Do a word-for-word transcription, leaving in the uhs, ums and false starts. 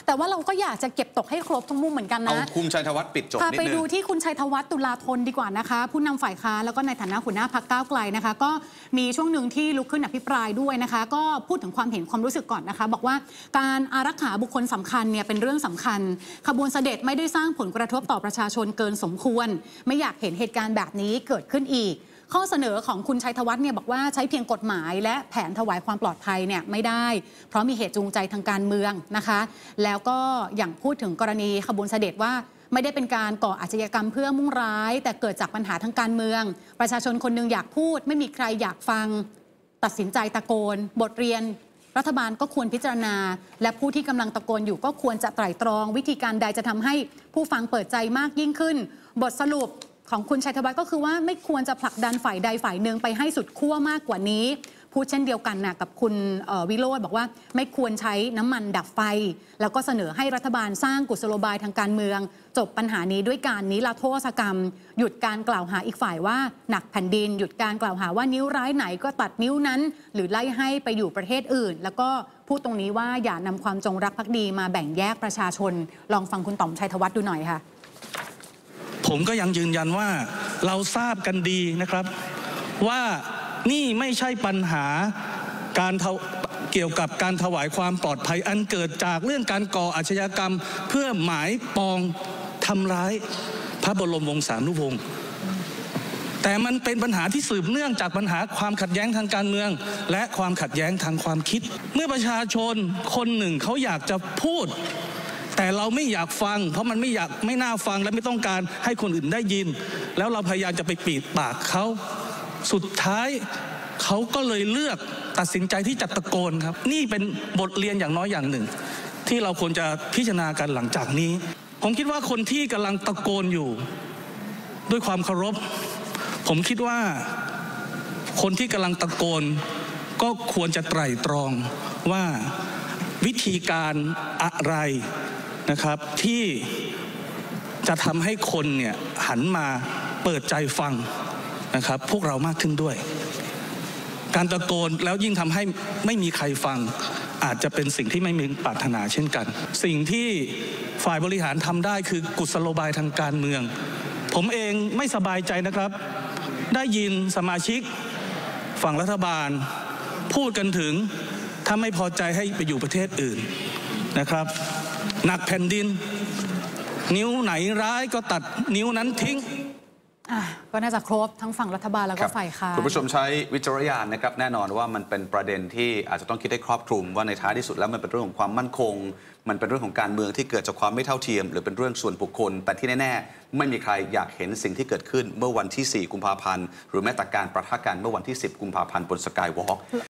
แต่ว่าเราก็อยากจะเก็บตกให้ครบทุกมุมเหมือนกันนะเอาคุณชัยธวัฒน์ปิดจบนิดนึงไปดูที่คุณชัยธวัฒน์ตุลาธนดีกว่านะคะผู้นำฝ่ายค้านแล้วก็ในฐานะหัวหน้าพรรคก้าวไกลนะคะก็มีช่วงหนึ่งที่ลุกขึ้นอภิปรายด้วยนะคะก็พูดถึงความเห็นความรู้สึกก่อนนะคะบอกว่าการอารักขาบุคคลสำคัญเนี่ยเป็นเรื่องสำคัญขบวนเสด็จไม่ได้สร้างผลกระทบต่อประชาชนเกินสมควรไม่อยากเห็นเหตุการณ์แบบนี้เกิดขึ้นอีกข้อเสนอของคุณชัยธวัฒน์เนี่ยบอกว่าใช้เพียงกฎหมายและแผนถวายความปลอดภัยเนี่ยไม่ได้เพราะมีเหตุจูงใจทางการเมืองนะคะแล้วก็อย่างพูดถึงกรณีขบวนเสด็จว่าไม่ได้เป็นการก่ออาชญากรรมเพื่อมุ่งร้ายแต่เกิดจากปัญหาทางการเมืองประชาชนคนหนึ่งอยากพูดไม่มีใครอยากฟังตัดสินใจตะโกนบทเรียนรัฐบาลก็ควรพิจารณาและผู้ที่กำลังตะโกนอยู่ก็ควรจะไตร่ตรองวิธีการใดจะทำให้ผู้ฟังเปิดใจมากยิ่งขึ้นบทสรุปของคุณชัยธวัฒน์ก็คือว่าไม่ควรจะผลักดันฝ่ายใดฝ่ายหนึ่งไปให้สุดขั้วมากกว่านี้พูดเช่นเดียวกันนะกับคุณวิโรจน์บอกว่าไม่ควรใช้น้ำมันดับไฟแล้วก็เสนอให้รัฐบาลสร้างกุศโลบายทางการเมืองจบปัญหานี้ด้วยการนิรโทษกรรมหยุดการกล่าวหาอีกฝ่ายว่าหนักแผ่นดินหยุดการกล่าวหาว่านิ้วร้ายไหนก็ตัดนิ้วนั้นหรือไล่ให้ไปอยู่ประเทศอื่นแล้วก็พูดตรงนี้ว่าอย่านำความจงรักภักดีมาแบ่งแยกประชาชนลองฟังคุณต่อมชัยธวัฒน์ดูหน่อยค่ะผมก็ยังยืนยันว่าเราทราบกันดีนะครับว่านี่ไม่ใช่ปัญหาการเกี่ยวกับการถวายความปลอดภัยอันเกิดจากเรื่องการก่ออาชญากรรมเพื่อหมายปองทำร้ายพระบรมวงศานุวงศ์แต่มันเป็นปัญหาที่สืบเนื่องจากปัญหาความขัดแย้งทางการเมืองและความขัดแย้งทางความคิดเมื่อประชาชนคนหนึ่งเขาอยากจะพูดแต่เราไม่อยากฟังเพราะมันไม่อยากไม่น่าฟังและไม่ต้องการให้คนอื่นได้ยินแล้วเราพยายามจะไปปิดปากเขาสุดท้ายเขาก็เลยเลือกตัดสินใจที่จะตะโกนครับนี่เป็นบทเรียนอย่างน้อยอย่างหนึ่งที่เราควรจะพิจารณากันหลังจากนี้ผมคิดว่าคนที่กำลังตะโกนอยู่ด้วยความเคารพผมคิดว่าคนที่กำลังตะโกนก็ควรจะไตร่ตรองว่าวิธีการอะไรนะครับที่จะทำให้คนเนี่ยหันมาเปิดใจฟังนะครับพวกเรามากขึ้นด้วยการตะโกนแล้วยิ่งทำให้ไม่มีใครฟังอาจจะเป็นสิ่งที่ไม่มีปรารถนาเช่นกันสิ่งที่ฝ่ายบริหารทำได้คือกุศโลบายทางการเมืองผมเองไม่สบายใจนะครับได้ยินสมาชิกฝั่งรัฐบาลพูดกันถึงถ้าไม่พอใจให้ไปอยู่ประเทศอื่นนะครับหนักแผ่นดินนิ้วไหนร้ายก็ตัดนิ้วนั้นทิ้งก็น่าจะครบทั้งฝั่งรัฐบาลแล้วก็ฝ่ายค้านคุณผู้ชมใช้วิจารณญาณนะครับแน่นอนว่ามันเป็นประเด็นที่อาจจะต้องคิดให้ครอบคลุมว่าในท้ายที่สุดแล้วมันเป็นเรื่องของความมั่นคงมันเป็นเรื่องของการเมืองที่เกิดจากความไม่เท่าเทียมหรือเป็นเรื่องส่วนบุคคลแต่ที่แน่ๆไม่มีใครอยากเห็นสิ่งที่เกิดขึ้นเมื่อวันที่สี่กุมภาพันธ์หรือแม้แต่การประทะกันเมื่อวันที่สิบกุมภาพันธ์บนสกายวอล์ก